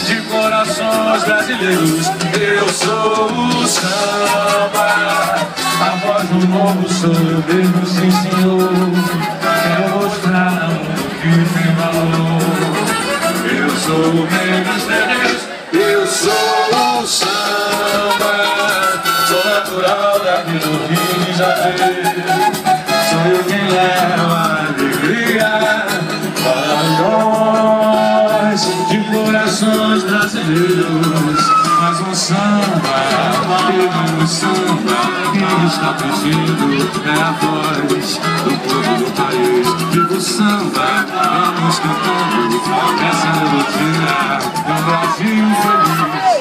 de corações brasileiros. Eu sou o samba, a voz do novo sou eu mesmo, sim senhor. Quero mostrar ao mundo que tem valor. Eu sou o rei dos terreiros, eu sou o samba. Sou natural daqui do Rio de Janeiro. Sou eu quem leva a alegria para nós, de corações brasileiros. Mas um samba, e um samba que está pedindo é a voz do povo do país. Viva o samba, vamos cantando essa melodia do Brasil feliz.